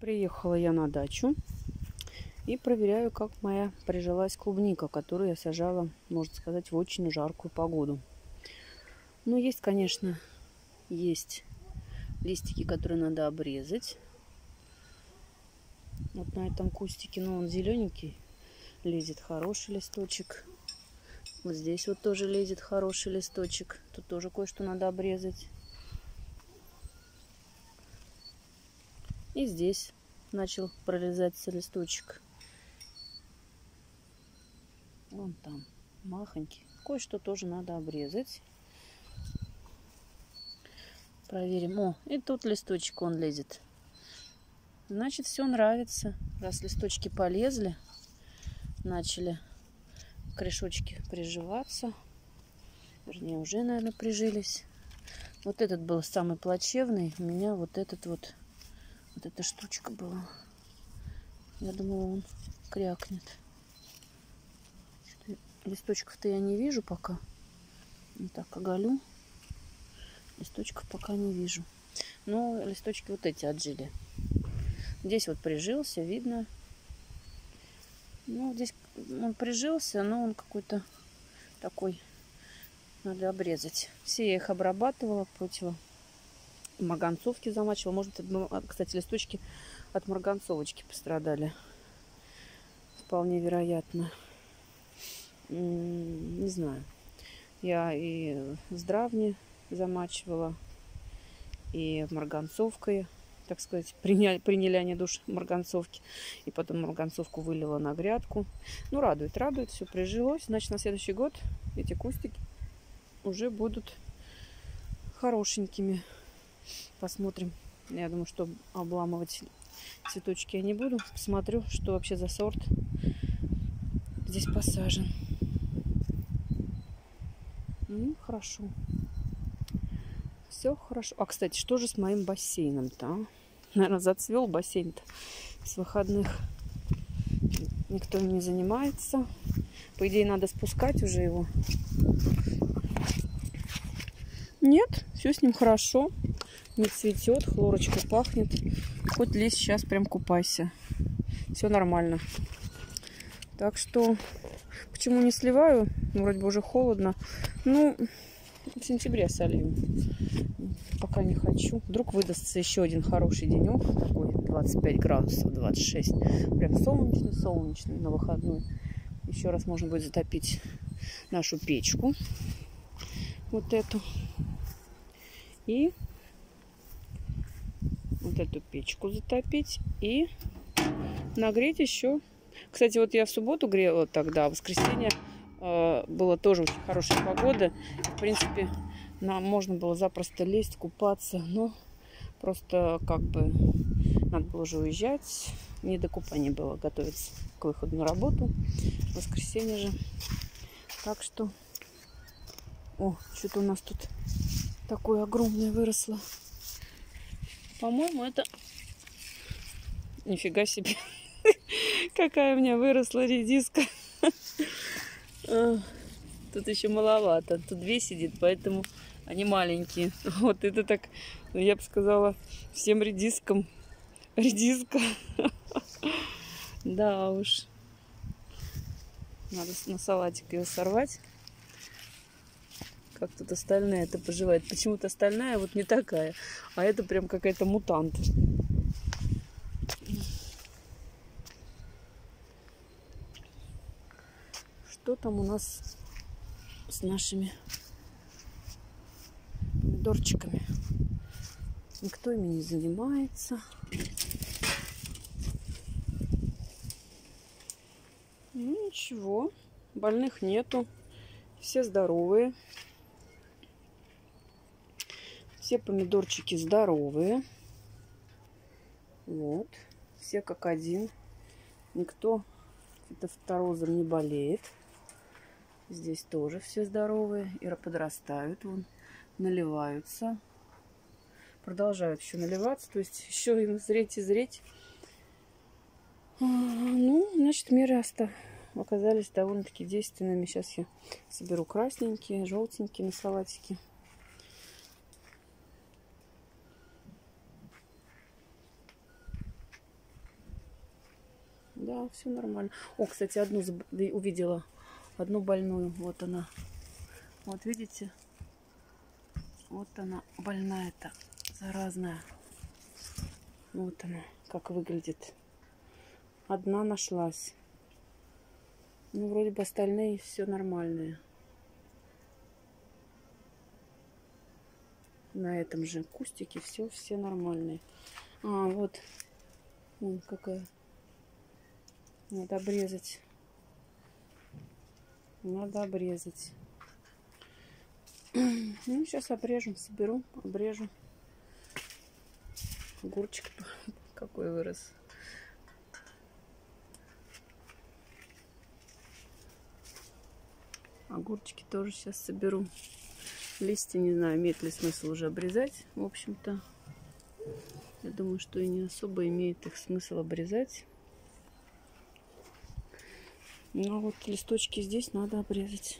Приехала я на дачу и проверяю, как моя прижилась клубника, которую я сажала, можно сказать, в очень жаркую погоду. Ну, есть, конечно, есть листики, которые надо обрезать. Вот на этом кустике, ну, он зелененький, лезет хороший листочек. Вот здесь вот тоже лезет хороший листочек. Тут тоже кое-что надо обрезать. И здесь начал прорезаться листочек. Вон там махонький. Кое-что тоже надо обрезать. Проверим. О, и тут листочек он лезет. Значит, все нравится. Раз листочки полезли, начали корешочки приживаться. Вернее, уже, наверное, прижились. Вот этот был самый плачевный. У меня вот этот вот эта штучка была. Я думала, он крякнет. Листочков-то я не вижу пока. Вот так оголю. Листочков пока не вижу. Но листочки вот эти отжили. Здесь вот прижился, видно. Ну, здесь он прижился, но он какой-то такой. Надо обрезать. Все я их обрабатывала против марганцовки, замачивала. Может, кстати, листочки от марганцовочки пострадали. Вполне вероятно. Не знаю. Я и здравни замачивала, и марганцовкой, так сказать, приняли они душ марганцовки. И потом марганцовку вылила на грядку. Ну, радует, все прижилось. Значит, на следующий год эти кустики уже будут хорошенькими. Посмотрим. Я думаю, что обламывать цветочки я не буду. Посмотрю, что вообще за сорт здесь посажен. Хорошо. Все хорошо. А, кстати, что же с моим бассейном-то? Наверное, зацвел бассейн-то с выходных. Никто им не занимается. По идее, надо спускать уже его. Нет, все с ним хорошо. Не цветет, хлорочкой пахнет. Хоть лезь сейчас, прям купайся. Все нормально. Так что, почему не сливаю? Вроде бы уже холодно. Ну, в сентябре солью. Пока не хочу. Вдруг выдастся еще один хороший денек. Такой 25 градусов, 26. Прям солнечный на выходной. Еще раз можно будет затопить нашу печку. Вот эту. И вот эту печку затопить. И нагреть еще. Кстати, вот я в субботу грела тогда, в воскресенье была тоже очень хорошая погода. В принципе, нам можно было запросто лезть, купаться, но просто как бы надо было уже уезжать. Не до купания было, готовиться к выходу на работу. В воскресенье же. Так что... О, что-то у нас тут такое огромное выросло. По-моему, это... Нифига себе. Какая у меня выросла редиска. Тут еще маловато. Тут две сидит, поэтому они маленькие. Вот это так, я бы сказала, всем редискам. Редиска. Да уж. Надо на салатик ее сорвать. Как тут остальная это поживает. Почему-то остальная вот не такая. А это прям какая-то мутант. Что там у нас с нашими помидорчиками? Никто ими не занимается. Ну, ничего, больных нету. Все здоровые. Все помидорчики здоровые. Вот. Все как один. Никто фитофторозом не болеет. Здесь тоже все здоровые. И подрастают. Вон, наливаются. Продолжают еще наливаться. То есть еще им зреть и зреть. Ну, значит, меры оказались довольно-таки действенными. Сейчас я соберу красненькие, желтенькие на салатике. Да, все нормально. О, кстати, увидела. Одну больную. Вот она. Вот видите? Вот она больная-то. Заразная. Вот она, как выглядит. Одна нашлась. Ну, вроде бы остальные все нормальные. На этом же кустике все нормальные. А, вот. Вон какая. Надо обрезать. Надо обрезать. Ну, сейчас обрежем, соберу, обрежу. Огурчик какой вырос. Огурчики тоже сейчас соберу. Листья, не знаю, имеет ли смысл уже обрезать. В общем-то, я думаю, что и не особо имеет их смысл обрезать. Но вот листочки здесь надо обрезать.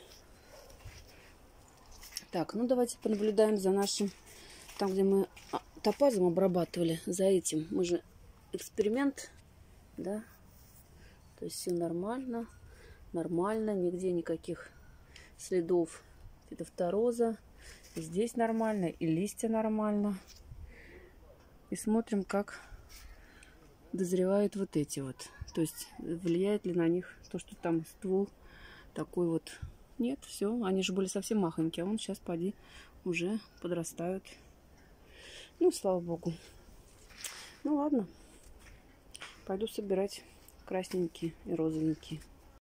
Так, ну давайте понаблюдаем за нашим, там, где мы топазом обрабатывали, за этим. Мы же эксперимент, да, то есть все нормально, нормально, нигде никаких следов фитофтороза. И здесь нормально, и листья нормально. И смотрим, как дозревают вот эти вот. То есть влияет ли на них то, что там ствол такой вот. Нет, все, они же были совсем махонькие, а он сейчас, поди, уже подрастают. Ну, слава богу. Ну, ладно. Пойду собирать красненькие и розовенькие.